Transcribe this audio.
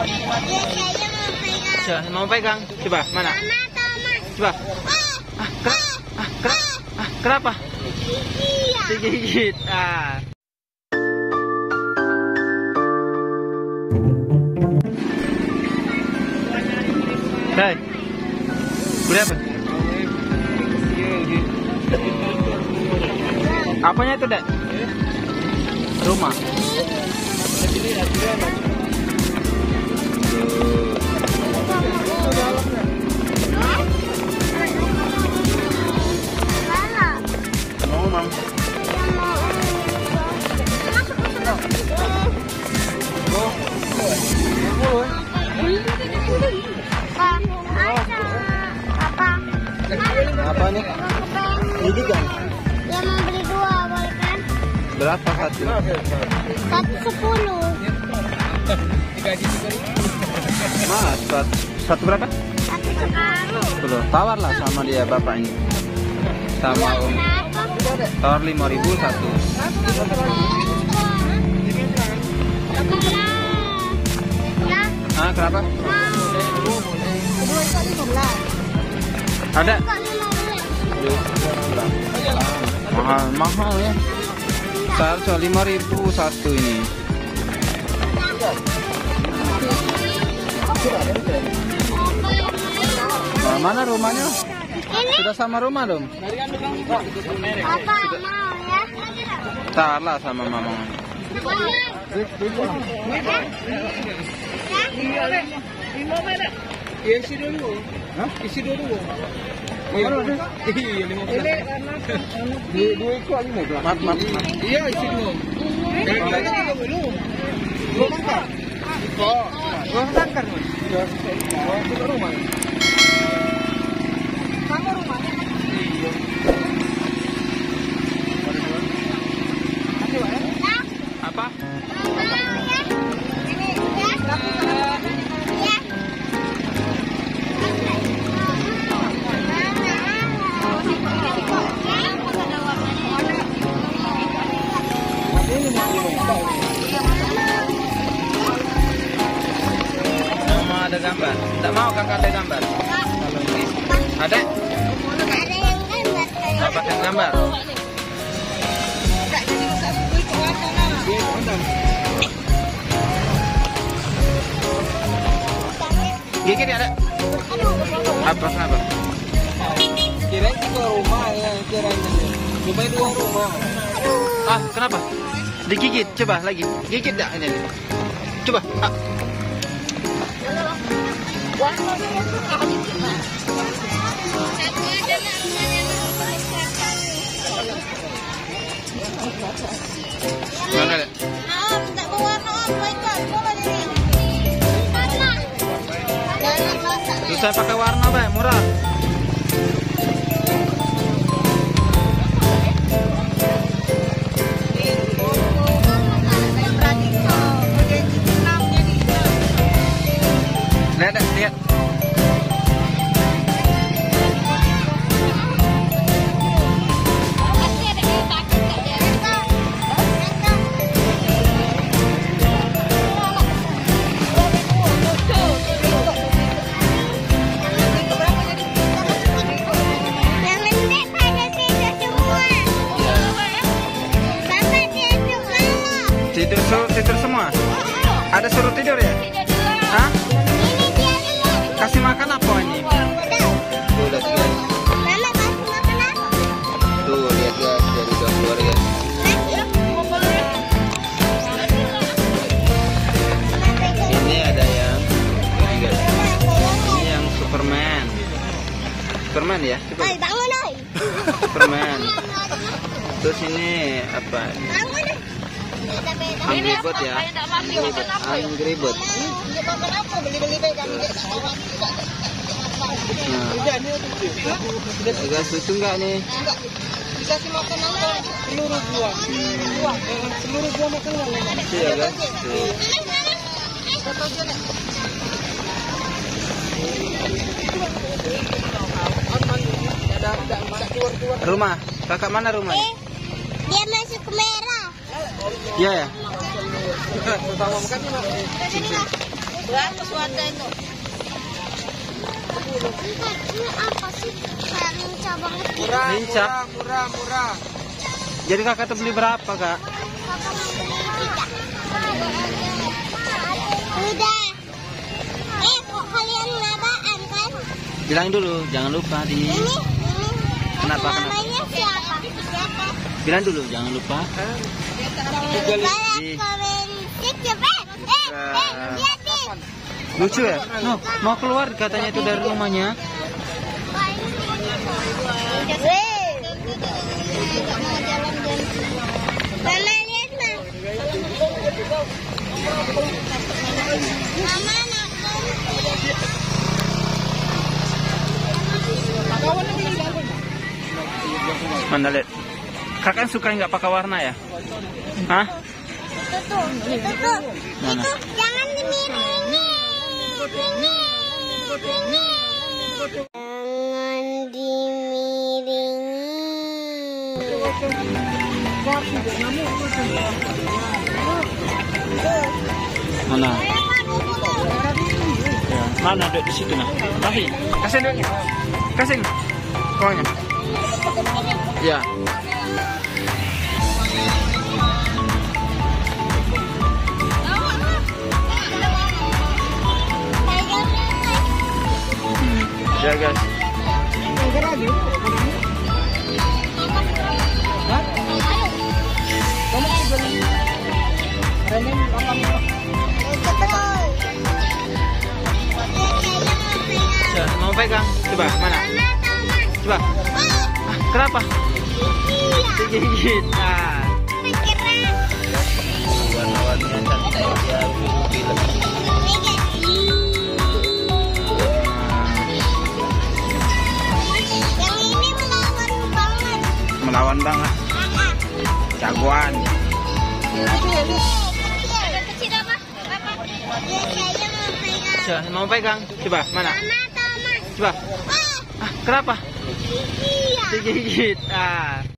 Mau pegang? Coba, mana? Coba. Kenapa? Digigit. Hei, beli apa? Apanya itu, Dek? Rumah. Mau, Mam? Apa nih? Ini kan? Ya mau beli 2, boleh kan? Berapa satu? 110. Mas, satu berapa? 110. Tawar lah sama dia bapak ini. Sama Om. Tawar 5.000 satu. Kenapa? Ada? Mahal ya. Seharusnya 5.000 satu ini. Nah, mana rumahnya? Sudah sama rumah dong. Apa mau ya? Salah sama mama. Isi dulu. Isi dulu. Iya, 15. Dua ikut 15. Mat. Iya, isi dulu. Kalau belum. Belum angkat. Belum angkat, Mas. Ya, ke rumah. Kamu rumahnya? Iya. Apa? Ada gambar. Tidak mau kakak ada gambar. Ada? Ada yang gambar. Dapat yang gambar. Gigi ada? Apa? Kirain ke rumah ya, kirain. Cuma 2 rumah. Kenapa? Digigit, coba lagi. Gigit dah ini. Coba. Mana ada? Tak berwarna apa itu? Bisa pakai warna, Pak, murah. Lihat. Tidur semua? Ada suruh tidur ya? Hah? Kasih makan apa ini? Tuh, lihat guys. Tuh, lihat guys, dari keluar ya. Ini ada yang ini yang Superman. Superman ya? Coba. Bangun, oi. Superman. Terus ini apa? Angry Bird ya. Angry Bird. Agak lucu nggak nih? Dikasih makan apa? Seluruh buah. Seluruh buah makan nggak? Iya guys. Rumah, kakak mana rumah? Dia masuk ke merah. Iya ya. Sama makan Berapa suara itu? Ini apa sih? Kayak lincah banget gitu. Lincah. Murah. Jadi kakak tuh beli berapa, Kak? Kakak mau beli 3. Udah. Kok kalian nabaan kan? Bilang dulu, jangan lupa di. Ini. Kenapa? Namanya siapa? Bilang dulu, jangan lupa. Jangan lupa like, comment, subscribe. Lihat nih. Lucu ya? No, mau keluar katanya itu dari rumahnya. Mama lihat mah. Mama Mana lihat? Kakak suka nggak pakai warna ya? Hah? itu tuh. Mana? Itu jangan dimiringin. Jangan dimiringin. Mana? Ya, mana ada di situ nah? Kasih, kasih duitnya. Kasih. Pokoknya. Ya. Ya guys. Ya, mau pegang? Coba mana? Coba. Ah, kenapa? Digigit. Ah. Warna-warninya cantik ya. Melawan banget. Jagoan. Mau pegang? Coba mana? Coba. Ah, kenapa? Digigit. Ah.